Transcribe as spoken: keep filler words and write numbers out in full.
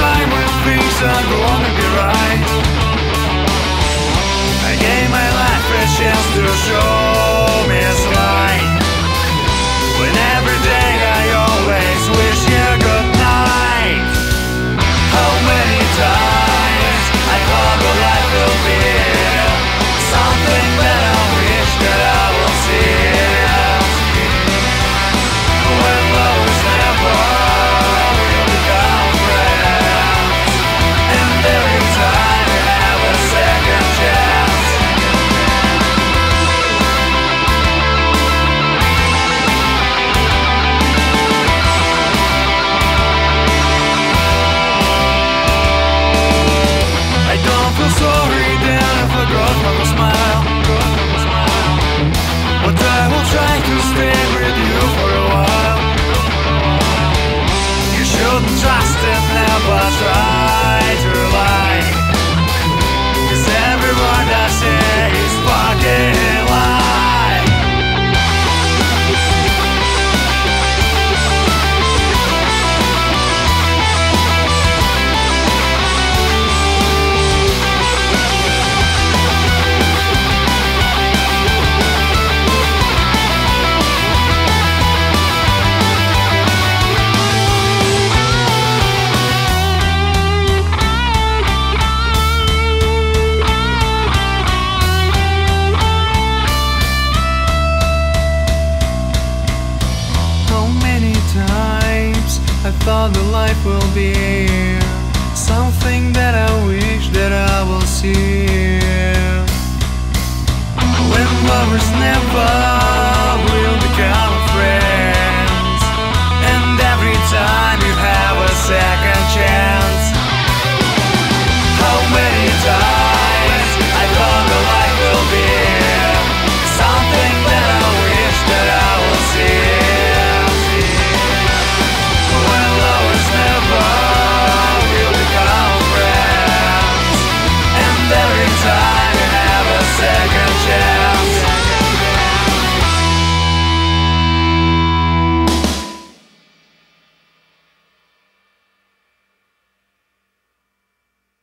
time when things are gonna be right. I gave my life a chance to show me a light. When every day I always wish you good night. How many times I thought the life will be something that I wish that I will see. When love is never, we'll become friends. And every time we have a second chance. I don't feel sorry that I forgot how to smile. But I will try to stay with you for a while. You shouldn't trust and never try to lie. 'Cause every word I say is fucking lie. How many times I thought the life will be